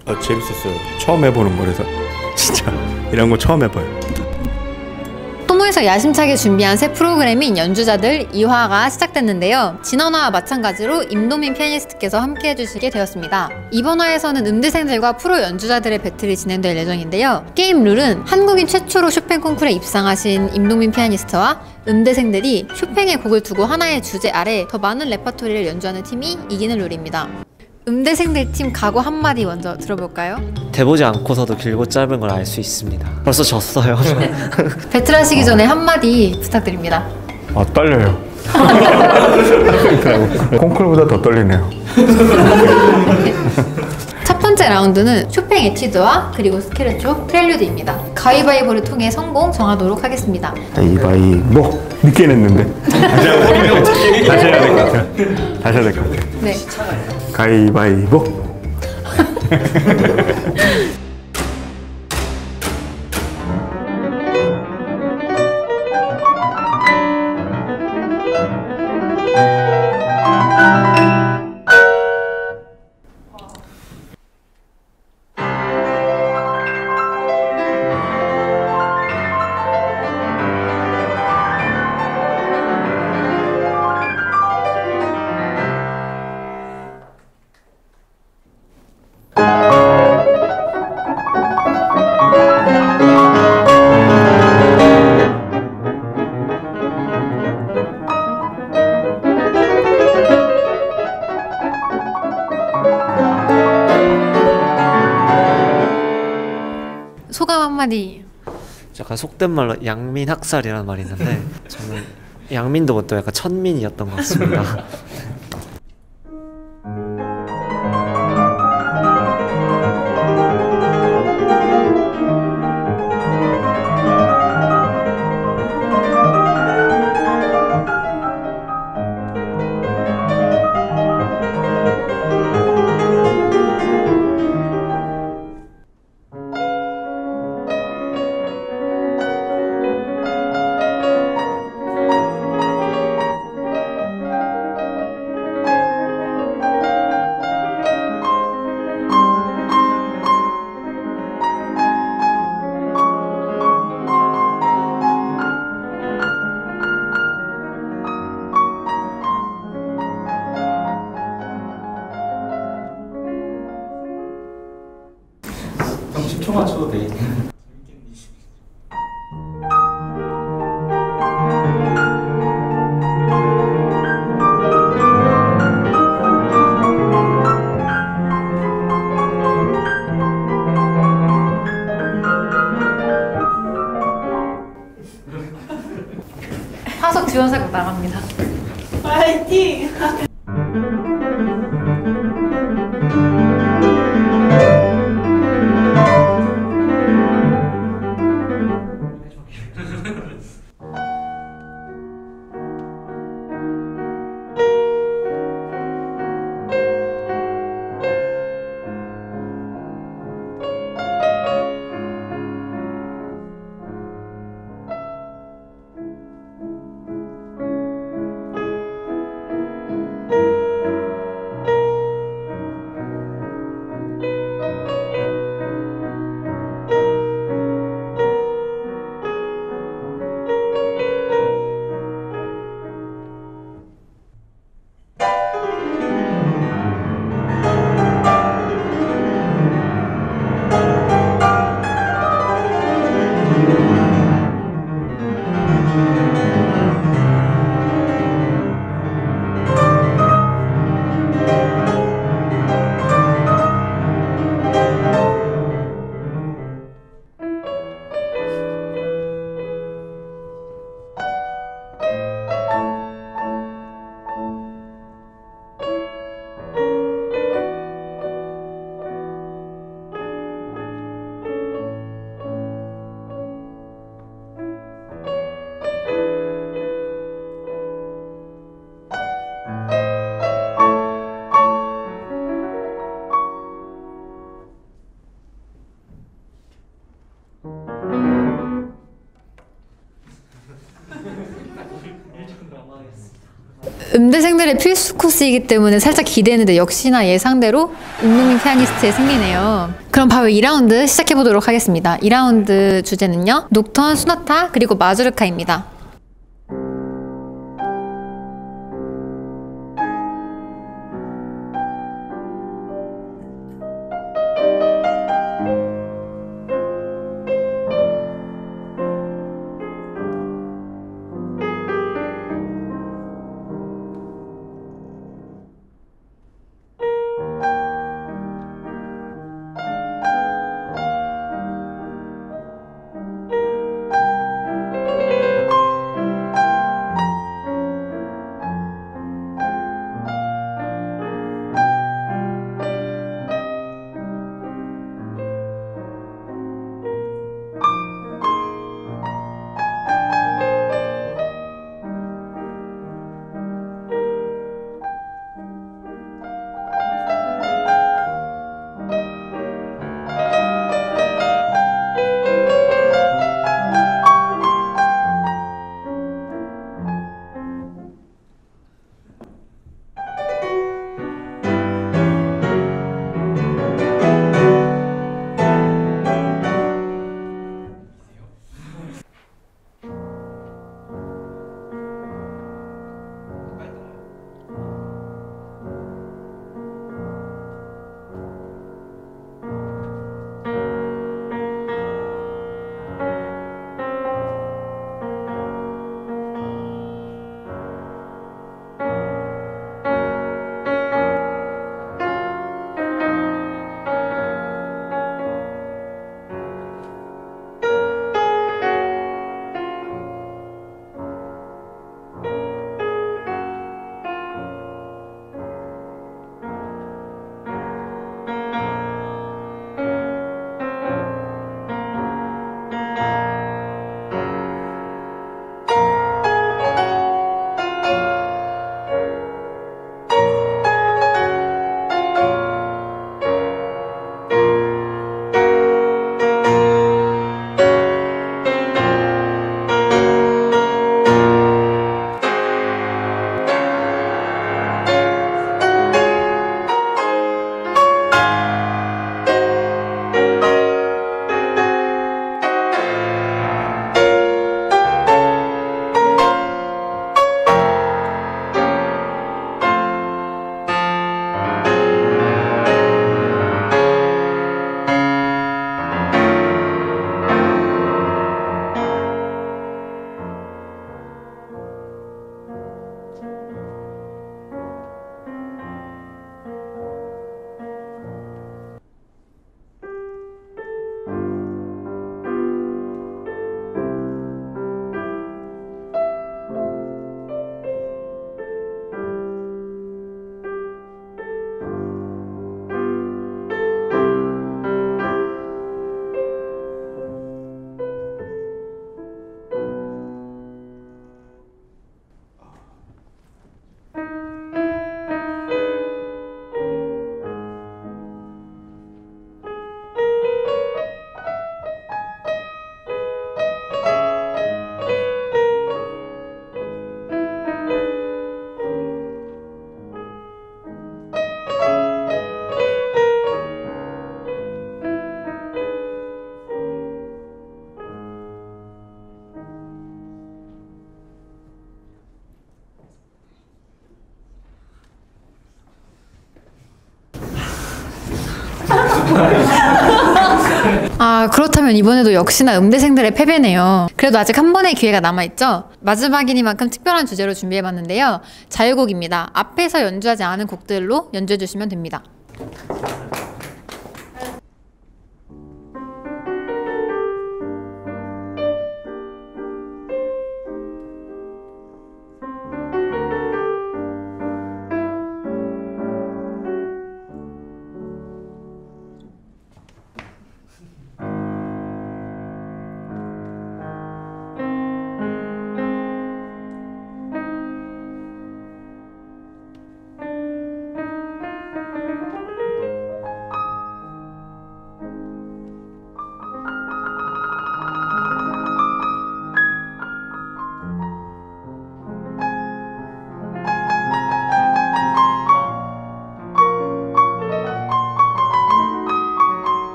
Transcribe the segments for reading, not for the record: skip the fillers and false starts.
재밌었어요. 처음 해보는 거라서 진짜 이런 거 처음 해봐요. 토모에서 야심차게 준비한 새 프로그램인 연주자들 2화가 시작됐는데요. 지난화와 마찬가지로 임도민 피아니스트께서 함께 해주시게 되었습니다. 이번 화에서는 음대생들과 프로 연주자들의 배틀이 진행될 예정인데요. 게임 룰은 한국인 최초로 쇼팽 콩쿠르에 입상하신 임도민 피아니스트와 음대생들이 쇼팽의 곡을 두고 하나의 주제 아래 더 많은 레퍼토리를 연주하는 팀이 이기는 룰입니다. 음대생들 팀 각오 한마디 먼저 들어볼까요? 대보지 않고서도 길고 짧은 걸 알 수 있습니다. 벌써 졌어요. 배틀하시기 전에 한마디 부탁드립니다. 떨려요. 콩쿠르보다 더 떨리네요. 첫 번째 라운드는 쇼팽 에튜드와 그리고 스케르초 프렐류드입니다. 가위바위보를 통해 성공 정하도록 하겠습니다. 가위바위보. 늦게 냈는데 다시 해야 될 것 같아요. 다시 해야 될 것 같아요. 네. 가위바위보. 소감 한마디. 약간 속된 말로 양민 학살이라는 말이 있는데 저는 양민도 못도 약간 천민이었던 것 같습니다. 형 10초만 쳐도 돼. 화석 지원사고 나갑니다. 파이팅! 음대생들의 필수 코스이기 때문에 살짝 기대했는데 역시나 예상대로 임동민 피아니스트의 승리네요. 그럼 바로 2라운드 시작해보도록 하겠습니다. 2라운드 주제는요, 녹턴, 소나타, 그리고 마주르카입니다. 아, 그렇다면 이번에도 역시나 음대생들의 패배네요. 그래도 아직 한 번의 기회가 남아있죠? 마지막이니만큼 특별한 주제로 준비해봤는데요. 자유곡입니다. 앞에서 연주하지 않은 곡들로 연주해주시면 됩니다.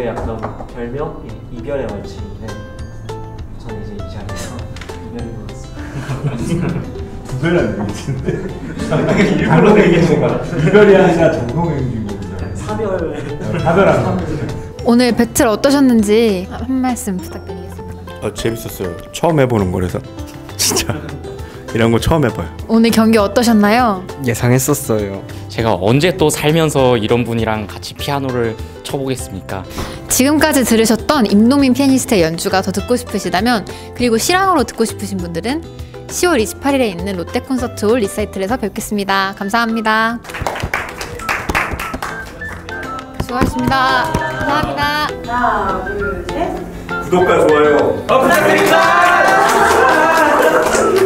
약간 별명이 이별의 완치인데 저는 이제 이 자리에서 이별이 보였어요. 구별하는 얘기인데. 일부러 얘기하는 거야. 이별이 아니라 정성행진곡이잖아요. 사별하는 거. 오늘 배틀 어떠셨는지 한 말씀 부탁드리겠습니다. 재밌었어요. 처음 해보는 거라서 진짜 이런 거 처음 해봐요. 오늘 경기 어떠셨나요? 예상했었어요. 제가 언제 또 살면서 이런 분이랑 같이 피아노를 쳐보겠습니까? 지금까지 들으셨던 임동민 피아니스트의 연주가 더 듣고 싶으시다면, 그리고 실황으로 듣고 싶으신 분들은 10월 28일에 있는 롯데 콘서트홀 리사이틀에서 뵙겠습니다. 감사합니다. 수고하셨습니다. 감사합니다. 하나, 둘, 셋. 구독과 좋아요. 부탁드립니다.